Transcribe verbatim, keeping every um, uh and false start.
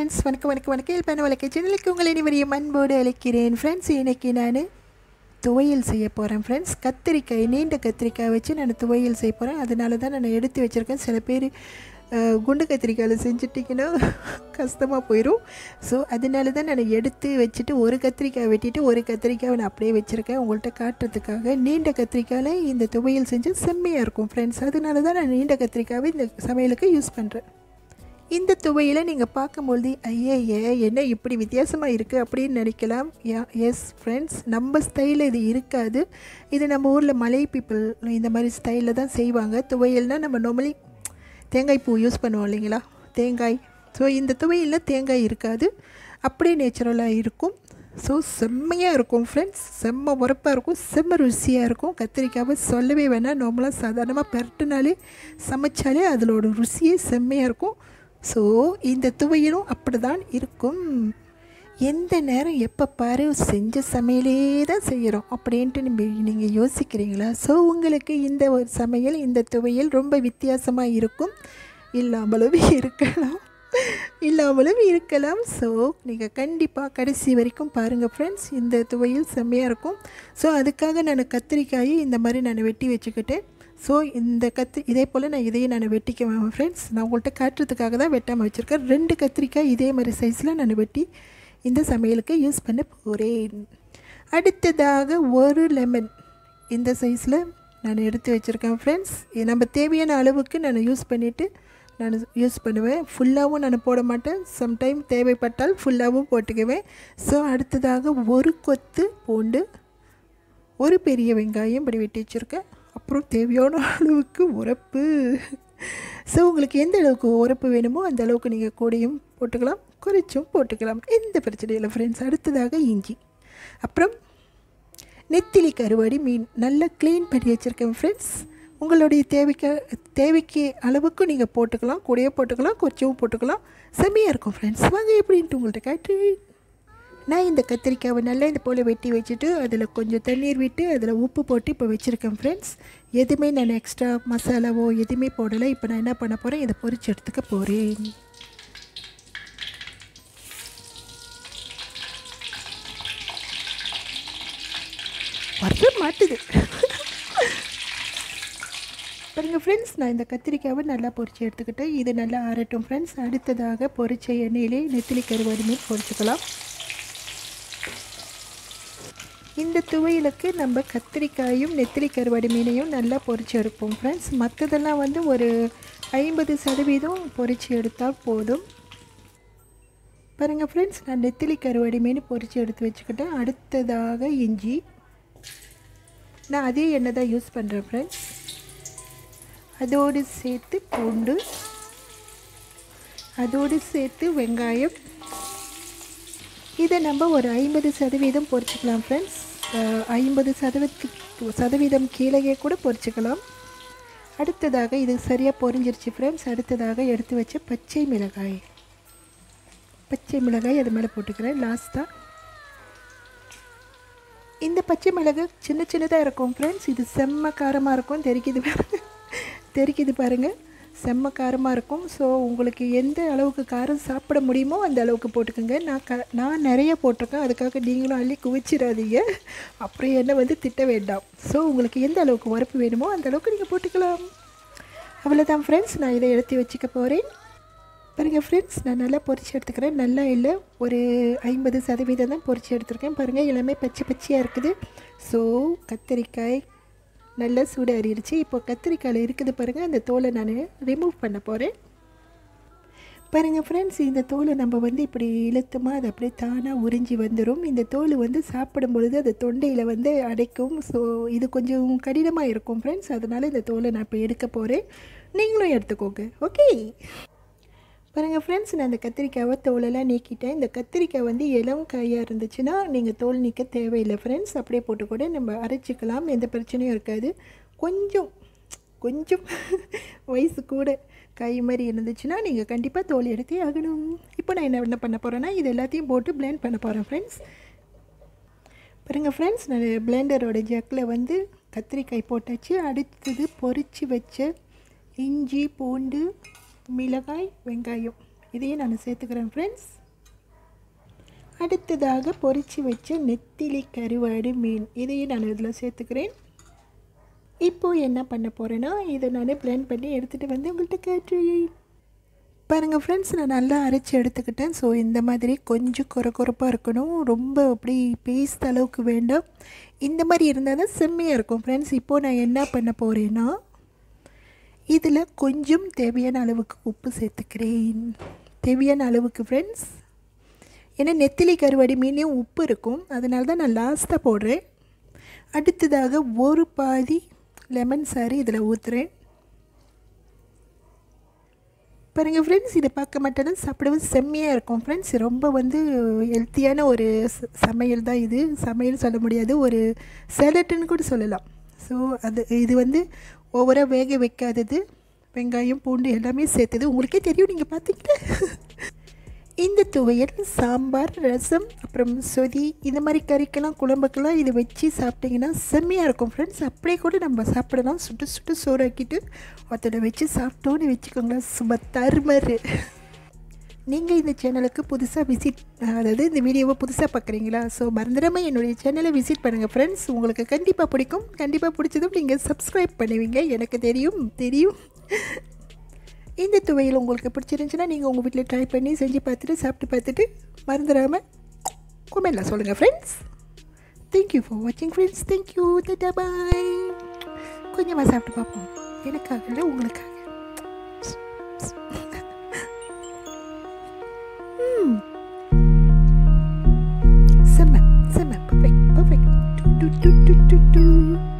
Friends, வணக்கம் வணக்கம் வணக்கம். Iyalbaana Vaazhkkai சேனலுக்கு உங்களை அனைவரையும் அன்போடு அழைக்கிறேன். ஃப்ரெண்ட்ஸ், இன்றைக்கி நான் துவையல் செய்ய போகிறேன். ஃப்ரெண்ட்ஸ், கத்திரிக்காய், நீண்ட கத்திரிக்காய் வச்சு நான் துவையல் செய்ய போகிறேன். அதனால தான் நான் எடுத்து வச்சுருக்கேன். சில பேர் குண்டு கத்திரிக்காயில் செஞ்சுட்டிங்கன்னா கஷ்டமாக போயிடும். ஸோ அதனால தான் நான் எடுத்து வச்சுட்டு ஒரு கத்திரிக்காய் வெட்டிட்டு ஒரு கத்திரிக்காய் நான் அப்படியே வச்சுருக்கேன் உங்கள்கிட்ட காட்டுறதுக்காக. நீண்ட கத்திரிக்காயில் இந்த துவையல் செஞ்சு செம்மையாக இருக்கும் ஃப்ரெண்ட்ஸ். அதனால தான் நான் நீண்ட கத்திரிக்காவை இந்த சமையலுக்கு யூஸ் பண்ணுறேன். இந்த துவையில் நீங்கள் பார்க்கும்பொழுது ஐயே என்ன இப்படி வித்தியாசமாக இருக்குது அப்படின்னு நினைக்கலாம். எஸ் ஃப்ரெண்ட்ஸ், நம்ம ஸ்டைலில் இது இருக்காது. இது நம்ம ஊரில் மலை பீப்புள் இந்த மாதிரி ஸ்டைலில் தான் செய்வாங்க. துவையல்னால் நம்ம நார்மலி தேங்காய் பூ யூஸ் பண்ணுவோம் இல்லைங்களா, தேங்காய். ஸோ இந்த துவையலில் தேங்காய் இருக்காது, அப்படியே நேச்சுரலாக இருக்கும். ஸோ செம்மையாக இருக்கும் ஃப்ரெண்ட்ஸ், செம்ம உரப்பாக இருக்கும், செம்ம ருசியாக இருக்கும். கத்திரிக்காவை சொல்லவே வேணாம். நார்மலாக சாதாரணமாக பெரட்டுனாலே சமைச்சாலே அதோட ருசியே செம்மையாக இருக்கும். ஸோ இந்த துவையலும் அப்படி தான் இருக்கும். எந்த நேரம் எப்போ பாரு செஞ்ச சமையலே தான் செய்கிறோம் அப்படின்ட்டு நம்ம நீங்கள் யோசிக்கிறீங்களா? ஸோ உங்களுக்கு இந்த ஒரு சமையல், இந்த துவையல் ரொம்ப வித்தியாசமாக இருக்கும். இல்லாமலும் இருக்கலாம் இல்லாமலும் இருக்கலாம் ஸோ நீங்கள் கண்டிப்பாக கடைசி வரைக்கும் பாருங்கள் ஃப்ரெண்ட்ஸ். இந்த துவையல் செம்மையாக இருக்கும். ஸோ அதுக்காக நான் கத்திரிக்காயை இந்த மாதிரி நான் வெட்டி வச்சுக்கிட்டேன். ஸோ இந்த கத்திரி இதே போல் நான் இதையும் நான் வெட்டிக்குவேன் ஃப்ரெண்ட்ஸ். நான் உங்கள்கிட்ட காட்டுறதுக்காக தான் வெட்டாமல் வச்சுருக்கேன். ரெண்டு கத்திரிக்காய் இதே மாதிரி சைஸில் நான் வெட்டி இந்த சமையலுக்கு யூஸ் பண்ண போகிறேன். அடுத்ததாக ஒரு லெமன் இந்த சைஸில் நான் எடுத்து வச்சுருக்கேன் ஃப்ரெண்ட்ஸ். நம்ம தேவையான அளவுக்கு நான் யூஸ் பண்ணிவிட்டு நான் யூஸ் பண்ணுவேன். ஃபுல்லாகவும் நான் போட மாட்டேன், சம்டைம் தேவைப்பட்டால் ஃபுல்லாகவும் போட்டுக்குவேன். ஸோ அடுத்ததாக ஒரு கொத்து பூண்டு, ஒரு பெரிய வெங்காயம் இப்படி வெட்டி வச்சுருக்கேன். அப்புறம் தேவையான அளவுக்கு உரப்பு. ஸோ உங்களுக்கு எந்த அளவுக்கு உரப்பு வேணுமோ அந்த அளவுக்கு நீங்கள் கூடையும் போட்டுக்கலாம், குறைச்சும் போட்டுக்கலாம், எந்த பிரச்சனையும் இல்லை ஃப்ரெண்ட்ஸ். அடுத்ததாக இஞ்சி, அப்புறம் நெத்திலி கருவாடி மீன் நல்லா க்ளீன் பண்ணி வச்சுருக்கேன் ஃப்ரெண்ட்ஸ். உங்களுடைய தேவைக்கு தேவைக்கு அளவுக்கு நீங்கள் போட்டுக்கலாம், கூடையே போட்டுக்கலாம், குறைச்சும் போட்டுக்கலாம். செம்மையாக இருக்கும் ஃப்ரெண்ட்ஸ். வாங்க எப்படின்ட்டு உங்கள்கிட்ட காட்டு. நான் இந்த கத்திரிக்காவை நல்லா இந்த போல் வெட்டி வச்சுட்டு அதில் கொஞ்சம் தண்ணீர் விட்டு அதில் உப்பு போட்டு இப்போ வச்சுருக்கேன் ஃப்ரெண்ட்ஸ். எதுவுமே நான் எக்ஸ்ட்ரா மசாலாவோ எதுவுமே போடலை. இப்போ நான் என்ன பண்ண போகிறேன், இதை பொரிச்சு எடுத்துக்க போகிறேன். வர மாட்டுது பாருங்கள் ஃப்ரெண்ட்ஸ். நான் இந்த கத்திரிக்காவை நல்லா பொரிச்சு எடுத்துக்கிட்டேன். இது நல்லா ஆறட்டும் ஃப்ரெண்ட்ஸ். அடுத்ததாக பொரிச்ச எண்ணெயிலே நெத்திலி கருவாடு மீன் பொரிச்சுக்கலாம். இந்த துவையலுக்கு நம்ம கத்திரிக்காயும் நெத்திலி கருவாடு மீனையும் நல்லா பொரிச்சு எடுப்போம் ஃப்ரெண்ட்ஸ். மற்றதெல்லாம் வந்து ஒரு ஐம்பது சதவீதம் பொரிச்சு எடுத்தால் போதும். பாருங்கள் ஃப்ரெண்ட்ஸ், நான் நெத்திலி கருவாடு மீன் பொரிச்சு எடுத்து வச்சுக்கிட்டேன். அடுத்ததாக இஞ்சி, நான் அதே எண்ணெய் தான் யூஸ் பண்ணுறேன் ஃப்ரெண்ட்ஸ். அதோடு சேர்த்து பூண்டு, அதோடு சேர்த்து வெங்காயம். இதை நம்ம ஒரு ஐம்பது சதவீதம் பொரிச்சிக்கலாம் ஃப்ரெண்ட்ஸ். ஐம்பது சதவீதத்துக்கு சதவீதம் கீழே கூட பொரிச்சிக்கலாம். அடுத்ததாக இது சரியாக பொரிஞ்சிருச்சு ஃப்ரெண்ட்ஸ். அடுத்ததாக எடுத்து வச்ச பச்சை மிளகாய், பச்சை மிளகாய் அது மேலே போட்டுக்கிறேன் லாஸ்ட்டாக. இந்த பச்சை மிளகாய் சின்ன சின்னதாக இருக்கும் ஃப்ரெண்ட்ஸ். இது செம்ம காரமாக இருக்கும். தெரிக்குது பாருங்கள், தெரிக்குது பாருங்கள், செம்ம காரமாக இருக்கும். ஸோ உங்களுக்கு எந்த அளவுக்கு காரம் சாப்பிட முடியுமோ அந்த அளவுக்கு போட்டுக்கோங்க. நான் க நான் நிறைய போட்டிருக்கேன், அதுக்காக நீங்களும் அள்ளி குவிச்சிடாதீங்க, அப்புறம் என்ன வந்து திட்ட வேண்டாம். ஸோ உங்களுக்கு எந்த அளவுக்கு உரப்பு வேணுமோ அந்த அளவுக்கு நீங்கள் போட்டுக்கலாம். அவ்வளோதான் ஃப்ரெண்ட்ஸ். நான் இதை எடுத்து வச்சுக்க போகிறேன். பாருங்கள் ஃப்ரெண்ட்ஸ், நான் நல்லா பொரிச்சு எடுத்துக்கிறேன். நல்லா இல்லை, ஒரு ஐம்பது சதவீதம் தான் பொரிச்சு எடுத்துருக்கேன். பாருங்கள் எல்லாமே பச்சை பச்சையாக இருக்குது. ஸோ கத்திரிக்காய் நல்லா சூடு அறிடுச்சு. இப்போ கத்திரிக்காயில் இருக்குது பாருங்கள், அந்த தோலை நான் ரிமூவ் பண்ண போகிறேன். பாருங்கள் ஃப்ரெண்ட்ஸ், இந்த தோலை நம்ம வந்து இப்படி இழுத்தமாக அது அப்படியே தானாக உறிஞ்சி வந்துடும். இந்த தோல் வந்து சாப்பிடும் பொழுது அது தொண்டையில் வந்து அடைக்கும். ஸோ இது கொஞ்சம் கடினமாக இருக்கும் ஃப்ரெண்ட்ஸ். அதனால் இந்த தோலை நான் இப்போ எடுக்க போகிறேன். நீங்களும் எடுத்துக்கோங்க, ஓகே? பாருங்கள் ஃப்ரெண்ட்ஸ், நான் இந்த கத்திரிக்காவை தோலெல்லாம் நீக்கிட்டேன். இந்த கத்திரிக்காய் வந்து இளம் காயாக இருந்துச்சுன்னா நீங்கள் தோல் நீக்க தேவையில்லை ஃப்ரெண்ட்ஸ். அப்படியே போட்டு கூட நம்ம அரைச்சிக்கலாம், எந்த பிரச்சனையும் இருக்காது. கொஞ்சம் கொஞ்சம் வயசு கூட காய் மாதிரி இருந்துச்சுன்னா நீங்கள் கண்டிப்பாக தோல் எடுத்தே ஆகணும். இப்போ நான் என்ன என்ன பண்ண போகிறேன்னா இது எல்லாத்தையும் போட்டு பிளெண்ட் பண்ண போகிறேன் ஃப்ரெண்ட்ஸ். பாருங்கள் ஃப்ரெண்ட்ஸ், நான் பிளெண்டரோட ஜக்கில் வந்து கத்திரிக்காய் போட்டாச்சு. அடுத்தது பொரித்து வச்ச இஞ்சி, பூண்டு, மிளகாய், வெங்காயம் இதையும் நான் சேர்த்துக்கிறேன் ஃப்ரெண்ட்ஸ். அடுத்ததாக பொரிச்சு வச்ச நெத்திலி கருவாடு மீன் இதையும் நான் இதில் சேர்த்துக்கிறேன். இப்போது என்ன பண்ண போகிறேன்னா இதை நான் blend பண்ணி எடுத்துகிட்டு வந்து உங்கள்கிட்ட காட்டுறேன். பாருங்கள் ஃப்ரெண்ட்ஸ், நான் நல்லா அரைச்சி எடுத்துக்கிட்டேன். ஸோ இந்த மாதிரி கொஞ்சம் கொர கொரப்பாக இருக்கணும், ரொம்ப அப்படி பேஸ்ட் அளவுக்கு வேண்டாம். இந்த மாதிரி இருந்தால் தான் செம்மையாக இருக்கும் ஃப்ரெண்ட்ஸ். இப்போது நான் என்ன பண்ண போகிறேன்னா இதில் கொஞ்சம் தேவையான அளவுக்கு உப்பு சேர்த்துக்கிறேன். தேவையான அளவுக்கு ஃப்ரெண்ட்ஸ், ஏன்னா நெத்திலி கருவாடி மீனையும் உப்பு இருக்கும், அதனால தான் நான் லாஸ்ட்டாக போடுறேன். அடுத்ததாக ஒரு பாதி லெமன் சாறு இதில் ஊற்றுறேன். பாருங்கள் ஃப்ரெண்ட்ஸ், இதை பார்க்க மாட்டேன்னா சாப்பிடவும் செம்மையாக இருக்கும் ஃப்ரெண்ட்ஸ். ரொம்ப வந்து ஹெல்த்தியான ஒரு சமையல் தான் இது. சமையல் சொல்ல முடியாது, ஒரு சேலட்டுன்னு கூட சொல்லலாம். ஸோ அது இது வந்து ஓவராக வேக வைக்காதது, வெங்காயம் பூண்டு எல்லாமே சேர்த்தது. உங்களுக்கே தெரியும், நீங்கள் பார்த்தீங்கன்னா. இந்த துவையல் சாம்பார், ரசம், அப்புறம் சொதி இந்த மாதிரி கறிக்கெல்லாம் குழம்புக்கெல்லாம் இதை வச்சு சாப்பிட்டிங்கன்னா செம்மையாக இருக்கும் ஃப்ரெண்ட்ஸ். அப்படியே கூட நம்ம சாப்பிடலாம், சுட்டு சுட்டு சோறாக்கிட்டு அதோட வச்சு சாப்பிட்டோன்னு வச்சுக்கோங்களேன், சும்மா தருமாறு. நீங்கள் இந்த சேனலுக்கு புதுசாக விசிட், அதாவது இந்த வீடியோவை புதுசாக பார்க்குறீங்களா? ஸோ மறந்துடாமல் என்னுடைய சேனலை விசிட் பண்ணுங்கள் ஃப்ரெண்ட்ஸ். உங்களுக்கு கண்டிப்பாக பிடிக்கும். கண்டிப்பாக பிடிச்சதும் நீங்கள் சப்ஸ்கிரைப் பண்ணுவீங்க, எனக்கு தெரியும் தெரியும். இந்த துவையல் உங்களுக்கு பிடிச்சிருந்துச்சுன்னா நீங்கள் உங்கள் வீட்டில் ட்ரை பண்ணி செஞ்சு பார்த்துட்டு சாப்பிட்டு பார்த்துட்டு மறந்துடாமல் கமெண்ட்ல சொல்லுங்கள் ஃப்ரெண்ட்ஸ். தேங்க்யூ ஃபார் வாட்சிங் ஃப்ரெண்ட்ஸ். Thank you, tata, bye. கொஞ்சமாக சாப்பிட்டு பார்ப்போம், எனக்காக இல்லை உங்களுக்காக. செம்ம செம்ம பர்ஃபெக்ட் பர்ஃபெக்ட்.